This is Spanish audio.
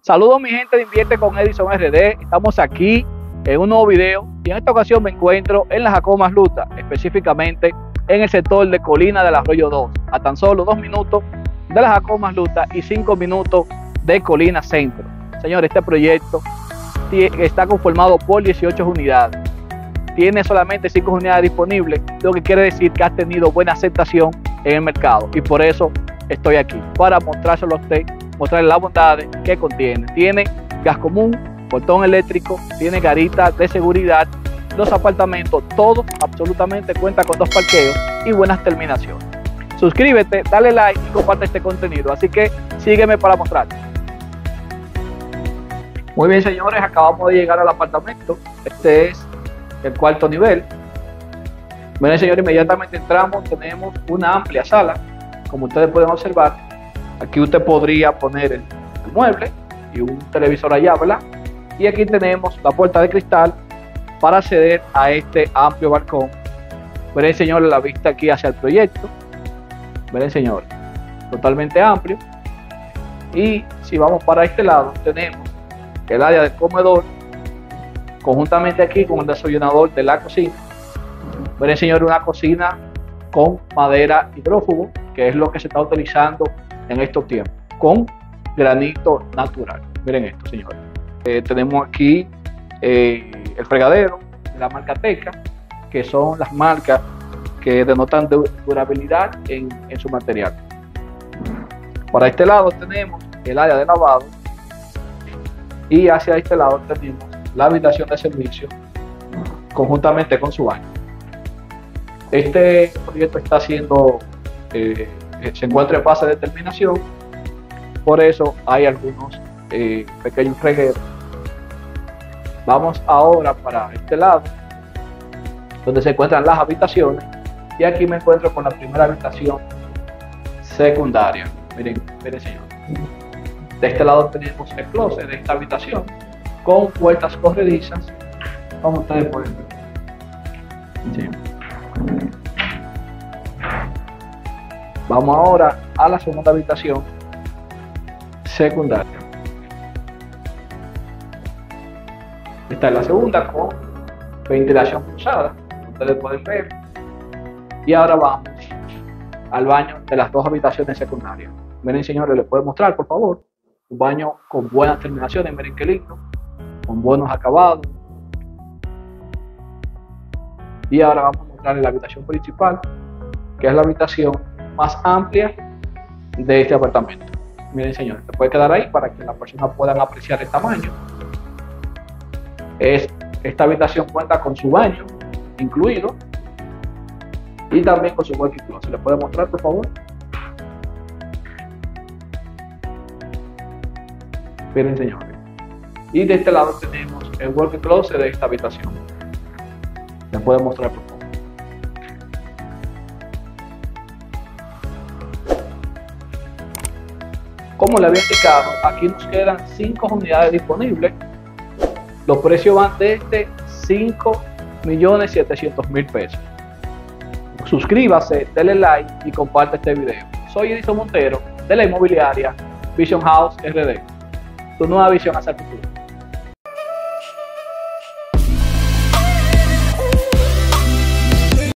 Saludos mi gente de Invierte con Edison RD. Estamos aquí en un nuevo video y en esta ocasión me encuentro en la Jacobo Masluta, específicamente en el sector de Colina del Arroyo 2, a tan solo 2 minutos de la Jacobo Masluta y 5 minutos de Colina Centro. Señores, este proyecto está conformado por 18 unidades. Tiene solamente 5 unidades disponibles, lo que quiere decir que ha tenido buena aceptación en el mercado y por eso estoy aquí, para mostrárselo a usted, mostrarle las bondades que contiene. Tiene gas común, portón eléctrico, tiene garita de seguridad, 2 apartamentos, todo absolutamente cuenta con 2 parqueos y buenas terminaciones. Suscríbete, dale like y comparte este contenido, así que sígueme para mostrarte. Muy bien señores, acabamos de llegar al apartamento. Este es el 4º nivel. Miren señores, inmediatamente entramos, tenemos una amplia sala, como ustedes pueden observar. Aquí usted podría poner el mueble y un televisor allá, ¿verdad? Y aquí tenemos la puerta de cristal para acceder a este amplio balcón. Miren señores, la vista aquí hacia el proyecto. Miren señores, totalmente amplio. Y si vamos para este lado, tenemos el área del comedor, conjuntamente aquí con el desayunador de la cocina. Miren señores, una cocina con madera hidrófugo, que es lo que se está utilizando en estos tiempos, con granito natural. Miren esto señores, tenemos aquí el fregadero de la marca Teca, que son las marcas que denotan durabilidad en su material. Para este lado tenemos el área de lavado y hacia este lado tenemos la habitación de servicio conjuntamente con su baño. Este proyecto está siendo se encuentra en fase de terminación, por eso hay algunos pequeños regueros. Vamos ahora para este lado donde se encuentran las habitaciones y aquí me encuentro con la primera habitación secundaria. Miren señores, de este lado tenemos el closet de esta habitación con puertas corredizas, como ustedes pueden ver. Sí. Vamos ahora a la segunda habitación secundaria. Esta es la segunda con ventilación cruzada, ustedes pueden ver. Y ahora vamos al baño de las 2 habitaciones secundarias. Miren señores, les puedo mostrar por favor. Un baño con buenas terminaciones, miren qué lindo, con buenos acabados. Y ahora vamos a mostrarles la habitación principal, que es la habitación más amplia de este apartamento. Miren señores, se puede quedar ahí para que las personas puedan apreciar el tamaño. Esta habitación cuenta con su baño incluido y también con su walk-in closet. ¿Se le puede mostrar por favor? Miren señores, y de este lado tenemos el walk-in closet de esta habitación. ¿Les puedo mostrar por favor? Como le había indicado, aquí nos quedan 5 unidades disponibles. Los precios van desde 5.700.000 pesos. Suscríbase, denle like y comparte este video. Soy Edison Montero de la inmobiliaria Vision House RD. Tu nueva visión hacia el futuro.